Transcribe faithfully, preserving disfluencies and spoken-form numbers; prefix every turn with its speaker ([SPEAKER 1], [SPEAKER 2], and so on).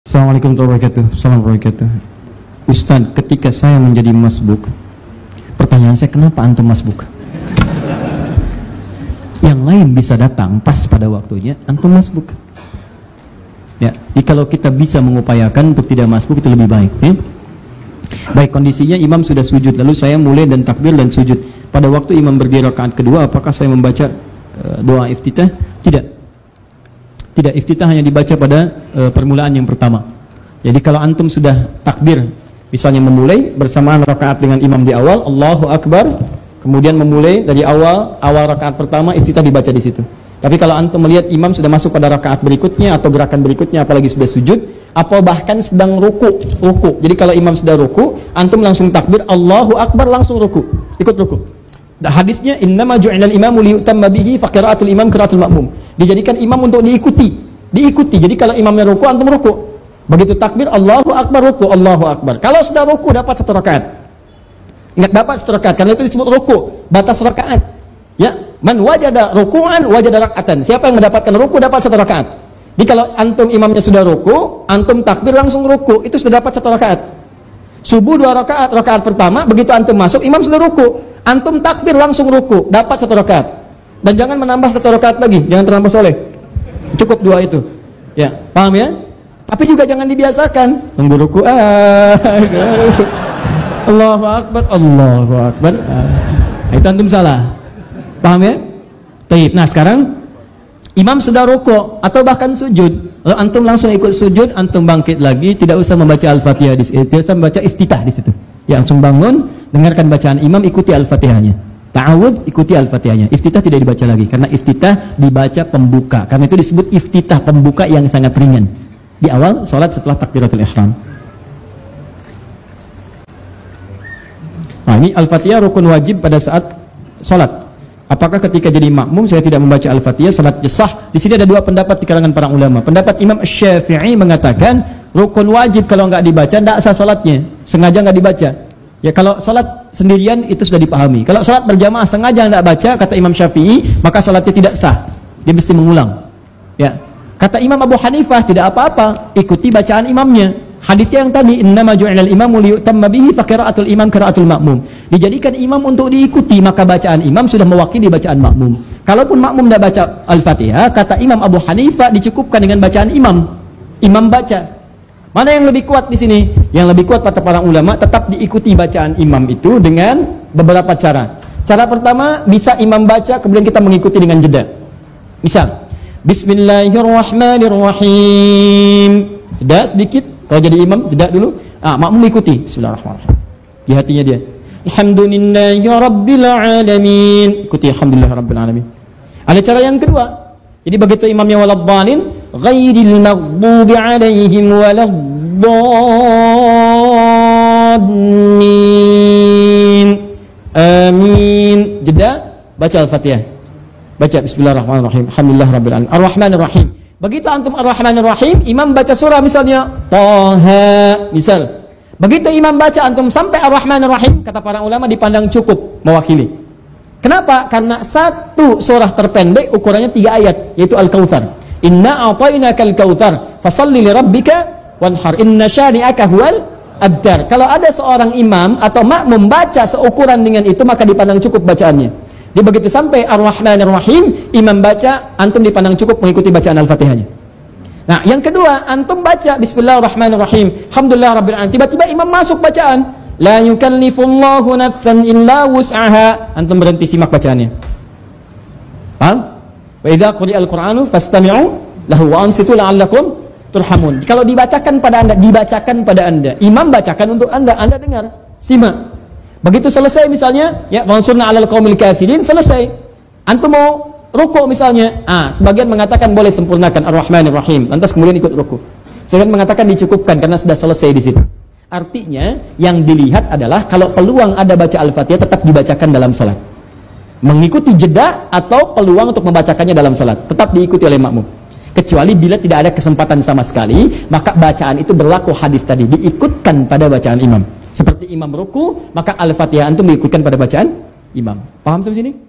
[SPEAKER 1] Assalamualaikum warahmatullahi wabarakatuh. Assalamualaikum warahmatullahi wabarakatuh. Ustaz, ketika saya menjadi masbuk, pertanyaan saya, kenapa antum masbuk? Yang lain bisa datang pas pada waktunya, antum masbuk. Ya, jadi kalau kita bisa mengupayakan untuk tidak masbuk itu lebih baik. Ya? Baik, kondisinya imam sudah sujud, lalu saya mulai dan takbir dan sujud. Pada waktu imam berdiri rakaat kedua, apakah saya membaca uh, doa iftitah? Tidak. Tidak, iftitah hanya dibaca pada uh, permulaan yang pertama. Jadi kalau antum sudah takbir, misalnya memulai bersamaan rakaat dengan imam di awal, Allahu Akbar, kemudian memulai dari awal awal rakaat pertama, iftitah dibaca di situ. Tapi kalau antum melihat imam sudah masuk pada rakaat berikutnya atau gerakan berikutnya, apalagi sudah sujud, atau bahkan sedang ruku, ruku. Jadi kalau imam sudah ruku, antum langsung takbir Allahu Akbar, langsung ruku, ikut ruku. Dan hadisnya innama ju'ilal imamu liyutamma bihi fa qira'atul imam qira'atul ma'mum. Dijadikan imam untuk diikuti, diikuti. Jadi kalau imamnya ruku, antum ruku. Begitu takbir Allahu Akbar, ruku, Allahu Akbar. Kalau sudah ruku dapat satu rakaat. Ingat, dapat satu rakaat, karena itu disebut ruku, batas rakaat. Ya, man wajada ruku'an wajada rak'atan. Siapa yang mendapatkan ruku dapat satu rakaat. Jadi kalau antum imamnya sudah ruku, antum takbir langsung ruku, itu sudah dapat satu rakaat. Subuh dua rakaat, rakaat pertama, begitu antum masuk, imam sudah ruku, antum takbir langsung ruku, dapat satu rakaat. Dan jangan menambah satu rakaat lagi, jangan terlampau soleh. Cukup dua itu. Ya, paham ya? Tapi juga jangan dibiasakan tunggu ruku. Ah, Allahu Akbar, Allahu Akbar. Ah, itu antum salah. Paham ya? Baik. Nah, sekarang imam sudah ruku atau bahkan sujud, lalu antum langsung ikut sujud, antum bangkit lagi, tidak usah membaca Al-Fatihah di situ, tidak usah membaca iftitah di situ. Ya, langsung bangun, dengarkan bacaan imam, ikuti Al-Fatihahnya. Ta'awud, ikuti Al-Fatihahnya. Iftitah tidak dibaca lagi, karena iftitah dibaca pembuka. Karena itu disebut iftitah, pembuka yang sangat ringan. Di awal salat setelah takbiratul ihram. Nah, ini Al-Fatihah rukun wajib pada saat salat. Apakah ketika jadi makmum saya tidak membaca Al-Fatihah salatnya sah? Di sini ada dua pendapat di kalangan para ulama. Pendapat Imam Syafi'i mengatakan rukun wajib kalau nggak dibaca tidak sah salatnya, sengaja nggak dibaca. Ya, kalau salat sendirian itu sudah dipahami. Kalau salat berjamaah sengaja nggak baca, kata Imam Syafi'i, maka salatnya tidak sah. Dia mesti mengulang. Ya. Kata Imam Abu Hanifah, tidak apa-apa, ikuti bacaan imamnya. Hadisnya yang tadi, innama ju'ilal imamu liyutamma bihi fa qira'atul imam qira'atul ma'mum. Dijadikan imam untuk diikuti, maka bacaan imam sudah mewakili bacaan makmum. Kalaupun makmum tidak baca Al-Fatihah, kata Imam Abu Hanifah dicukupkan dengan bacaan imam. Imam baca. Mana yang lebih kuat di sini? Yang lebih kuat kata para ulama, tetap diikuti bacaan imam itu dengan beberapa cara. Cara pertama, bisa imam baca kemudian kita mengikuti dengan jeda. Misal, Bismillahirrahmanirrahim. Jeda sedikit, kalau jadi imam jeda dulu. Ah, makmum ikuti. Bismillahirrahmanirrahim. Di hatinya dia. Alhamdulillahirabbil alamin. Ikuti alhamdulillahirabbil alamin. Ada cara yang kedua. Jadi begitu imamnya waladhdallin, ghairil maghdubi alaihim waladhdallin. Amin. Jeda, baca Al-Fatihah. Baca Bismillahirrahmanirrahim. Alhamdulillahirabbil alamin. Ar-Rahmanir-Rahim. Begitu antum Ar-Rahmanir-Rahim, imam baca surah misalnya Taha, misal. Begitu imam baca antum sampai Ar-Rahmanir-Rahim, kata para ulama dipandang cukup mewakili. Kenapa? Karena satu surah terpendek ukurannya tiga ayat, yaitu Al-Kautsar. Inna a'tainakal kautsar, fasalli lirabbika wanhar. Inna syani'aka huwal abtar. Kalau ada seorang imam atau makmum baca seukuran dengan itu, maka dipandang cukup bacaannya. Dia begitu sampai Ar-Rahmanir-Rahim, imam baca, antum dipandang cukup mengikuti bacaan Al-Fatihahnya. Nah, yang kedua, antum baca Bismillahirrahmanirrahim, Alhamdulillahirabbil alamin. Tiba-tiba imam masuk bacaan, la yukallifullahu nafsan illa wus'aha. Antum berhenti simak bacaannya. Paham? Wa idza quri'al Qur'anu fastami'u lahu wa ansitu la'allakum turhamun. Kalau dibacakan pada Anda, dibacakan pada Anda. Imam bacakan untuk Anda, Anda dengar, simak. Begitu selesai misalnya, ya, wansurna 'alal qaumil kafirin, selesai. Antum mau ruku misalnya, ah, sebagian mengatakan boleh sempurnakan Ar-Rahmanir-Rahim, lantas kemudian ikut ruku. Sebagian mengatakan dicukupkan karena sudah selesai di situ. Artinya yang dilihat adalah kalau peluang ada baca Al-Fatihah tetap dibacakan dalam salat. Mengikuti jeda atau peluang untuk membacakannya dalam salat tetap diikuti oleh makmum. Kecuali bila tidak ada kesempatan sama sekali, maka bacaan itu berlaku hadis tadi, diikutkan pada bacaan imam. Seperti imam ruku, maka Al-Fatihah antum diikutkan pada bacaan imam. Paham sampai sini?